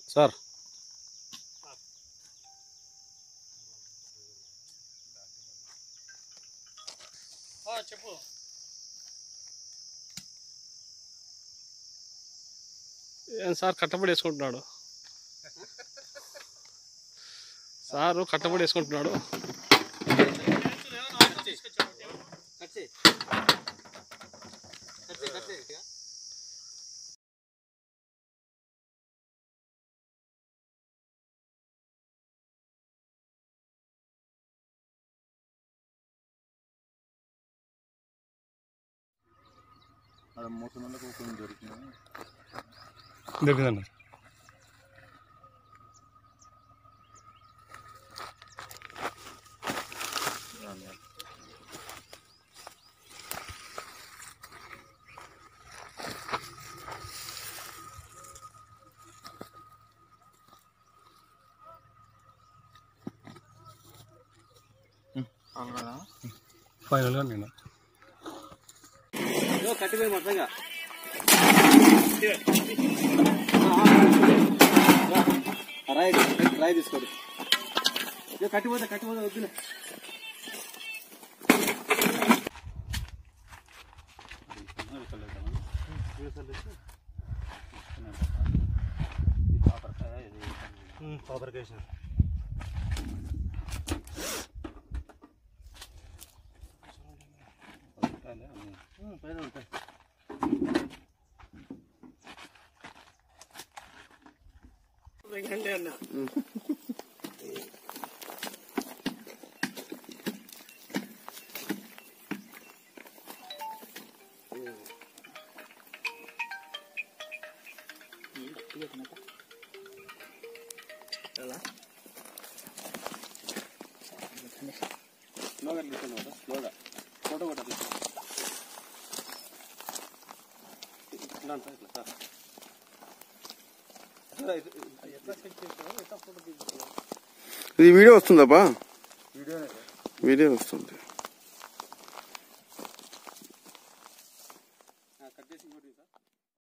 Sir చెప్పు. ఏం sir కట్టబడి వేసుకుంటున్నాడు? సారు కట్టబడి వేసుకుంటున్నాడు. దొరికిందన్న. ఫైనల్గా నేను కట్టిపోయి మొత్తంగా రాయి తీసుకోడు. కట్టిపోతే వద్దులే. కాపర్ పైన ఉంటాయి. అన్న స్లోగా తీసుకున్నావు. స్లోగా ఫోటో కూడా ఇది వీడియో వస్తుందా? వీడియో వస్తుంది.